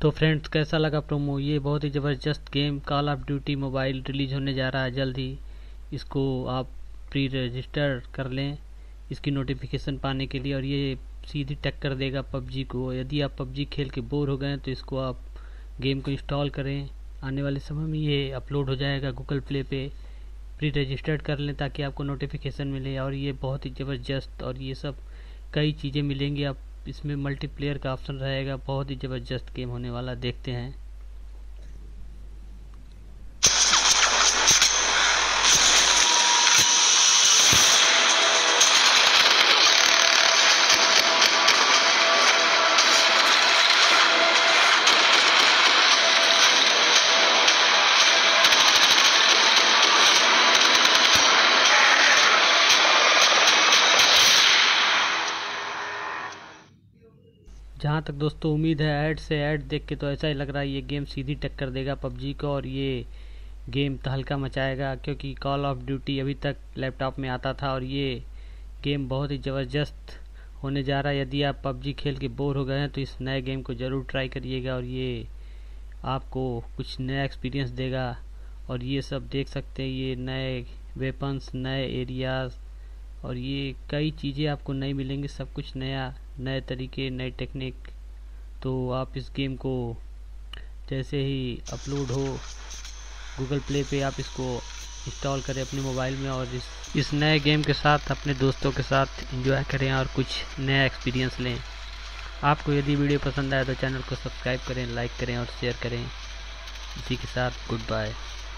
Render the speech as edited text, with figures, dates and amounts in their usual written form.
तो फ्रेंड्स, कैसा लगा प्रोमो? ये बहुत ही ज़बरदस्त game Call of Duty mobile release होने जा रहा है जल्द ही। इसको आप प्री रजिस्टर कर लें इसकी नोटिफिकेशन पाने के लिए, और ये सीधी टक्कर देगा पबजी को। यदि आप पबजी खेल के बोर हो गए तो इसको आप गेम को इंस्टॉल करें। आने वाले समय में ये अपलोड हो जाएगा गूगल प्ले पे। प्री रजिस्टर्ड कर लें ताकि आपको नोटिफिकेशन मिले। और ये बहुत ही ज़बरदस्त, और ये सब कई चीज़ें मिलेंगी। आप इसमें मल्टीप्लेयर का ऑप्शन रहेगा। बहुत ही ज़बरदस्त गेम होने वाला, देखते हैं। जहाँ तक दोस्तों उम्मीद है, ऐड देख के तो ऐसा ही लग रहा है ये गेम सीधी टक्कर देगा पबजी को, और ये गेम तहलका मचाएगा। क्योंकि कॉल ऑफ ड्यूटी अभी तक लैपटॉप में आता था, और ये गेम बहुत ही ज़बरदस्त होने जा रहा है। यदि आप पबजी खेल के बोर हो गए हैं तो इस नए गेम को ज़रूर ट्राई करिएगा, और ये आपको कुछ नया एक्सपीरियंस देगा। और ये सब देख सकते हैं, ये नए वेपन्स, नए एरियाज़, और ये कई चीज़ें आपको नई मिलेंगी। सब कुछ नया, नए तरीके, नए टेक्निक। तो आप इस गेम को जैसे ही अपलोड हो गूगल प्ले पे, आप इसको इंस्टॉल करें अपने मोबाइल में, और इस नए गेम के साथ अपने दोस्तों के साथ एंजॉय करें और कुछ नया एक्सपीरियंस लें। आपको यदि वीडियो पसंद आए तो चैनल को सब्सक्राइब करें, लाइक करें और शेयर करें। इसी के साथ गुड बाय।